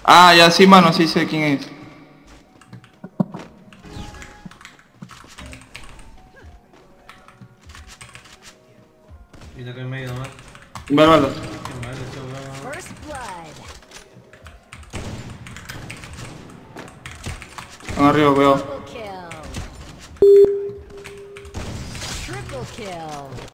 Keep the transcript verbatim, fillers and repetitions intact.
Ah, ya sí, mano, sí sé quién es. Mira que en medio nomás. Bárbaro. Qué mal, este weón. First blood. Están arriba, cuidado. Double kill. Triple kill.